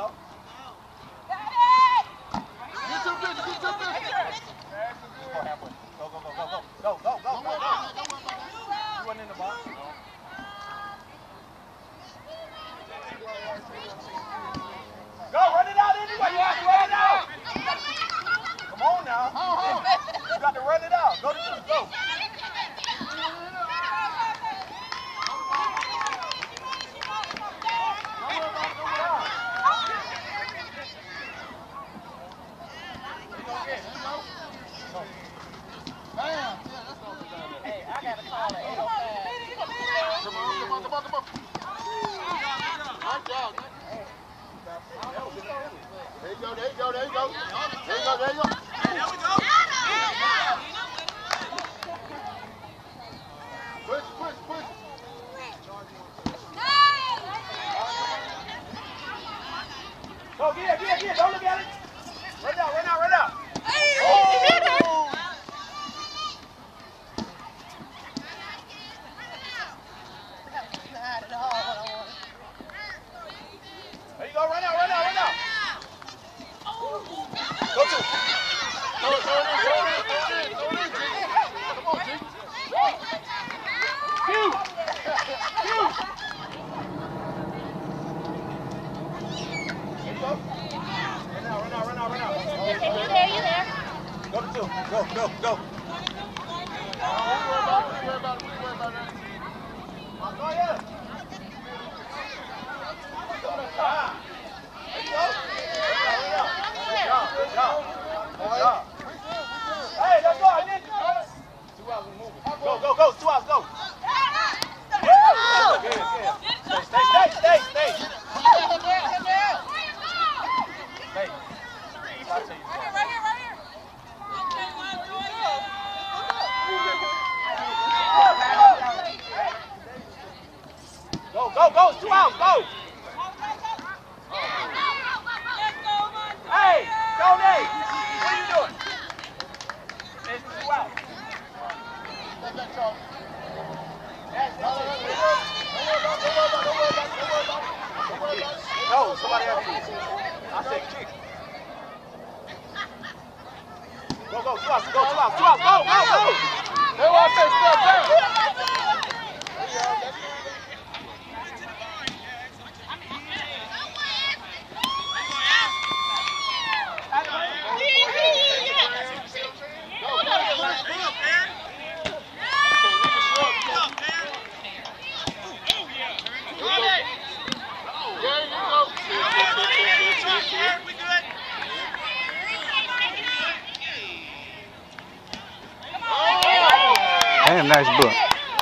Damn, nice book.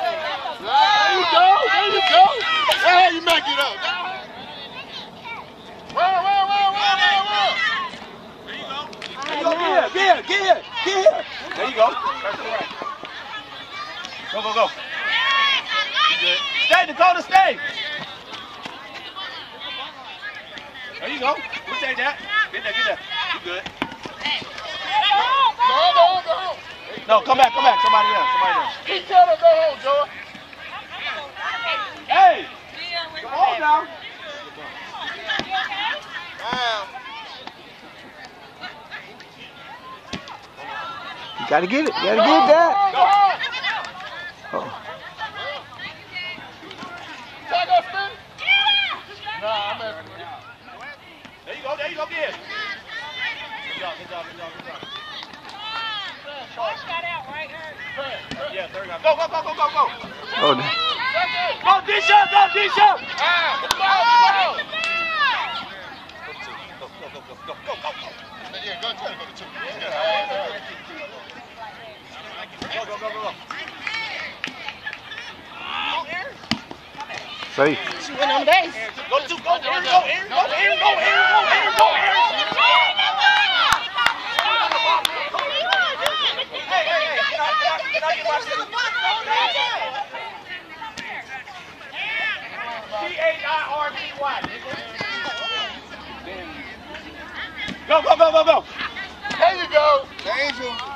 There you go. There you make it up. Well. There you go. Get here. There you go. Go. Stay, Dakota, stay. There you go. We'll take that. Get that. You good. Go. No, come back. Somebody else. Keep telling him go home, Joey. Hey! Come on now. You gotta get it. You gotta get that. Oh. Take us, man. Nah, I'm at There you go, get it. Good job. Got out right here. Yeah, third guy. Go. Oh, Go, D-Shop. Go. Yeah, go to two. Say. She went on base. Go, Aaron. Hey, can I get my shit? C-H-I-R-B-Y. Go. There you go. The angel.